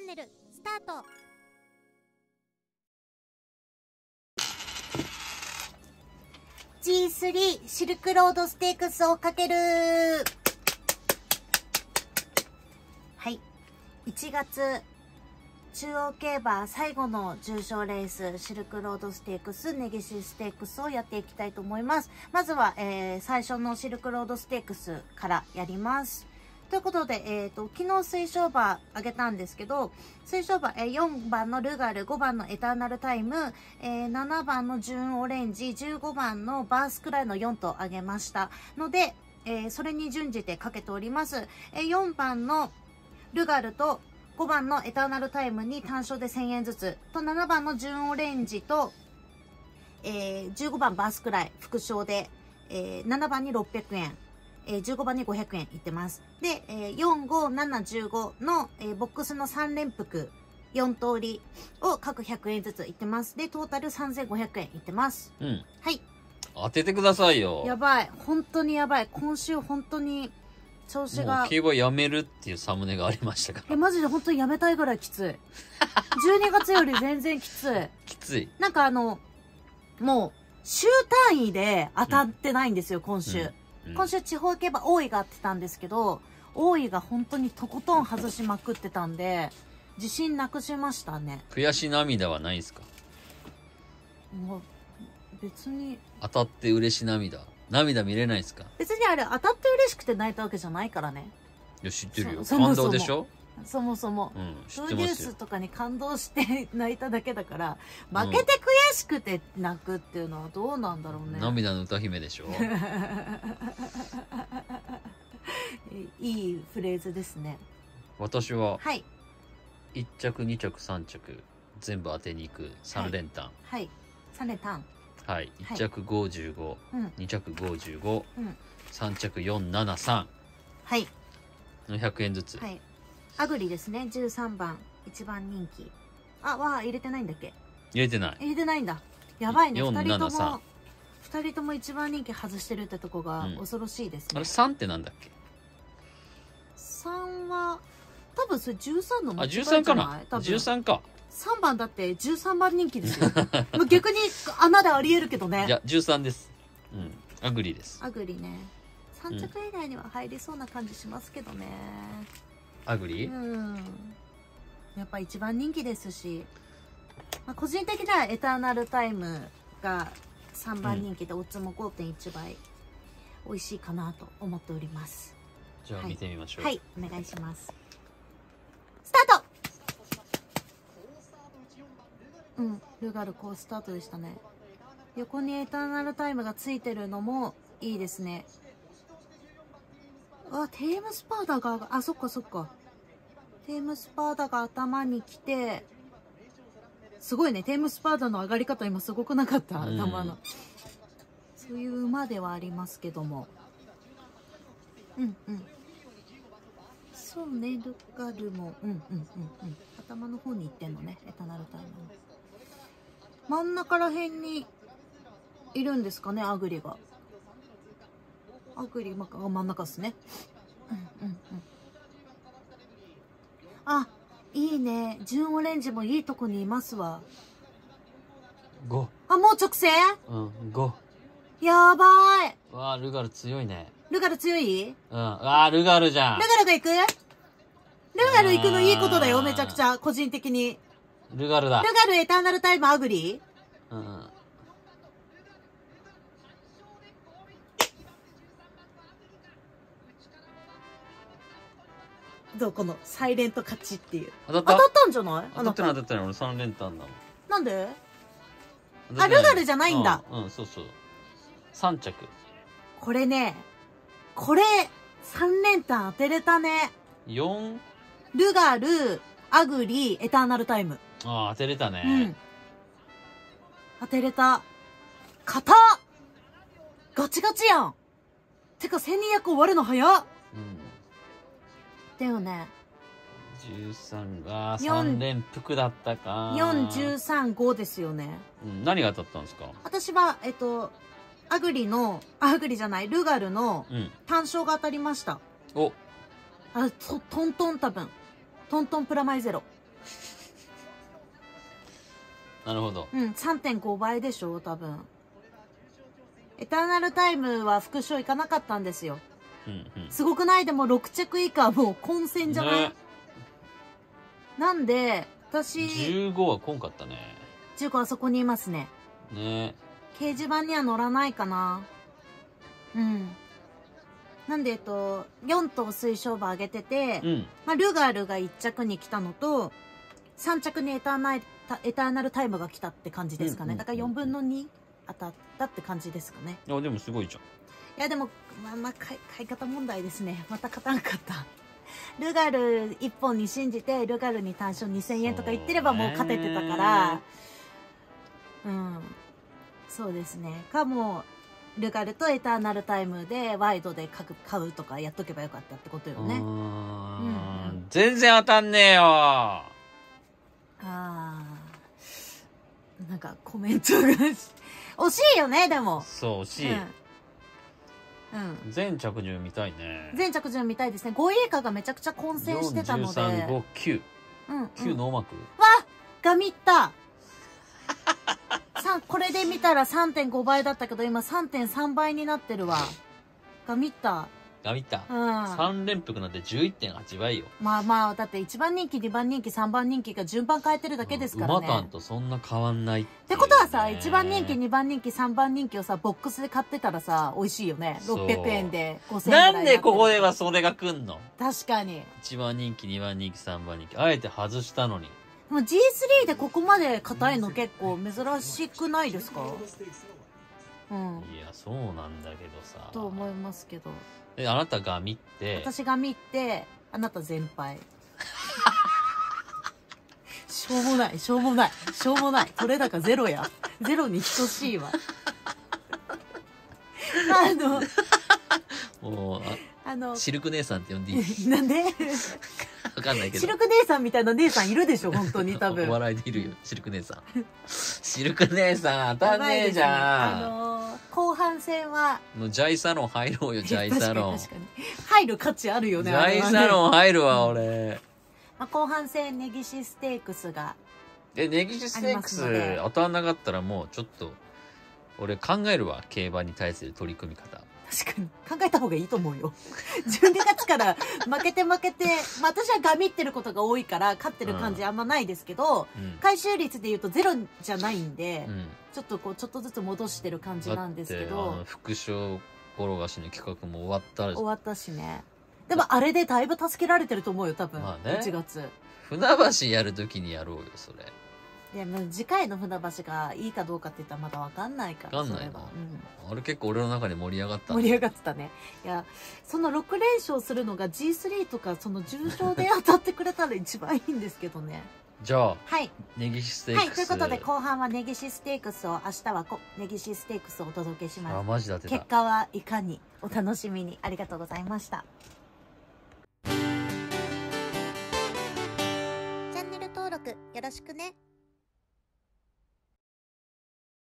ンネルスタート。G3 シルクロードステークスをかける。はい、1月中央競馬最後の重賞レースシルクロードステークス根岸ステークスをやっていきたいと思います。まずは、最初のシルクロードステークスからやります。ということで、昨日推奨馬あげたんですけど、推奨馬、4番のルガル、5番のエターナルタイム、7番のジューンオレンジ、15番のバースクライの4とあげましたので、それに準じてかけております。4番のルガルと5番のエターナルタイムに単勝で1000円ずつと、7番のジューンオレンジと、15番バースクライ副賞で、7番に600円。15番に500円いってます。で、4、5、7、15の、ボックスの3連複4通りを各100円ずついってます。で、トータル3500円いってます。 うん。 はい。 当ててくださいよ。 やばい。本当にやばい。今週本当に調子が。 もう競馬やめるっていうサムネがありましたから。 マジで本当にやめたいぐらいきつい。12月より全然きつい。 きつい。 なんかもう、週単位で当たってないんですよ、今週。今週地方競馬大井が当てたんですけど、大井が本当にとことん外しまくってたんで、自信なくしましたね。 悔し涙はないですか？ もう、別に。 当たって嬉し涙。涙見れないですか？ 別にあれ、当たって嬉しくて泣いたわけじゃないからね。 いや、知ってるよ。感動でしょ？ そもそも。 うん、知プロってますよ。 デュースとかに感動して泣いただけだから、負けて悔しくて泣くっていうのはどうなんだろうね。 涙の歌姫でしょ？ いいフレーズですね。 私は、 はい。 1着、2着、3着、全部当てに行く3連単。 はい。3連単。 はい。1着55、2着55、3着473。 はい。 の100円ずつ。 はい。アグリですね。13番。一番人気。あ、入れてないんだっけ？ 入れてない。 入れてないんだ。やばいね。2人とも一番人気外してるってとこが恐ろしいですね。 あれ3ってなんだっけ ？3は、多分それ13の間違いじゃない？あ、13かな？ 13 か。 3番だって13番人気ですよ。逆に穴であり得るけどね。 いや、13です。うん。アグリです。 アグリね。3着以内には入りそうな感じしますけどね。 アグリ？ やっぱ一番人気ですし、個人的にはエターナルタイムが3番人気でオッズも 5.1 倍美味しいかなと思っております。 じゃあ見てみましょう。 はい、お願いします。スタート。ルガル好スタートでしたね。横にエターナルタイムがついてるのもいいですね。テームスパーダが、そっかそっか。テームスパーダが頭に来て、すごいね、テームスパーダの上がり方今すごくなかった？頭の。そういう馬ではありますけども。そうね、ルガルも、頭の方に行ってんのね、エターナルタイムの。真ん中ら辺にいるんですかね、アグリが。アグリが真ん中ですね。あ、いいね。純オレンジもいいとこにいますわ。 5。 もう直線 ？5。 やばい。 わあ、ルガル強いね。 ルガル強い？ ルガルじゃん。 ルガルが行く？ルガル行くのいいことだよ、めちゃくちゃ。個人的に。 ルガルだ。 ルガルエターナルタイムアグリ？どうこのサイレント勝ちっていう。当たったんじゃない？ 当たってない。俺3連単だもん。 なんで？ルガルじゃないんだ。 そうそう。3着。 これ3連単当てれたね。 4？ ルガル、アグリ、エターナルタイム。 当てれたね。 当てれた。硬っ！ガチガチやん。てか1200終わるの早っ。だよね。 13が3連複だったか。 4、13、5ですよね。 何が当たったんですか？ 私は、アグリじゃない、ルガルの単勝が当たりました。 お。 トントン多分。トントンプラマイゼロ。 なるほど。 うん、3.5 倍でしょ、多分。エターナルタイムは副賞いかなかったんですよ。 うんうん。 すごくない？でも6着以下はもう混戦じゃない、 ね、 なんで、私、 15は来んかったね。 15はそこにいますね。 ね。 掲示板には乗らないかな。うん。なんで、4頭推奨馬上げてて、 うん。 まあ、ルガールが1着に来たのと、3着にエターナルタイムが来たって感じですかね。だから4分の2当たったって感じですかね。 あ、でもすごいじゃん。 いや、でも、まあ、買い方問題ですね。また勝たなかった。ルガル1本に信じて、ルガルに単勝2000円とか言ってればもう勝ててたから、うん。そうですね。かも、ルガルとエターナルタイムでワイドで買うとかやっとけばよかったってことよね。 全然当たんねえよ。 なんかコメントが惜しいよね、でも。 そう、惜しい。全着順見たいね。 全着順見たいですね。5位以下がめちゃくちゃ混戦してたので。 4、13、5、9。9ノーマーク。 わっが見たこれで見たら 3.5 倍だったけど、今 3.3 倍になってるわ。が見た。3 連複なんて 11.8 倍よ。 まあまあ、だって1番人気、2番人気、3番人気が順番変えてるだけですからね。 馬感とそんな変わんないってことはさ、1番人気、2番人気、3番人気をさ、ボックスで買ってたらさ、美味しいよね。600円で5000円ぐらい。 なんでここではそれが来んの？ 確かに。 1番人気、2番人気、3番人気。あえて外したのに。 でも G3 でここまで硬いの結構珍しくないですか？うん。 いや、そうなんだけどさ。 と思いますけど。 あなたが見て。 私が見て、あなた全敗。しょうもない。取れ高ゼロや。ゼロに等しいわ。 もう、シルク姉さんって呼んでいい？ なんで？ わかんないけど。 シルク姉さんみたいな姉さんいるでしょ、本当に多分。 お笑いでいるよ、シルク姉さん。シルク姉さん、当たんねえじゃん。 後半戦は。 もうジャイサロン入ろうよ、ジャイサロン。 確かに。入る価値あるよね、 ジャイサロン入るわ、俺。 後半戦、ネギシステークスが。 ネギシステークス当たんなかったらもうちょっと、俺考えるわ、競馬に対する取り組み方。 確かに。考えた方がいいと思うよ。12月から負けて、まあ、私はガミってることが多いから、勝ってる感じあんまないですけど、回収率で言うとゼロじゃないんで、ちょっとずつ戻してる感じなんですけど。 副賞転がしの企画も終わったしね。でもあれでだいぶ助けられてると思うよ、多分。 まあね、 1月。 船橋やるときにやろうよ、それ。 いや、次回の船橋がいいかどうかって言ったらまだわかんないから。 わかんないな。あれ結構俺の中で盛り上がった。 盛り上がってたね。いや、その6連勝するのが G3 とか、その重賞で当たってくれたら一番いいんですけどね。 じゃあ、 はい。 ネギシステークス。 はい、ということで後半はネギシステークスを、明日はネギシステークスをお届けします。 あ、マジだってた。 結果はいかにお楽しみに。ありがとうございました。チャンネル登録よろしくね。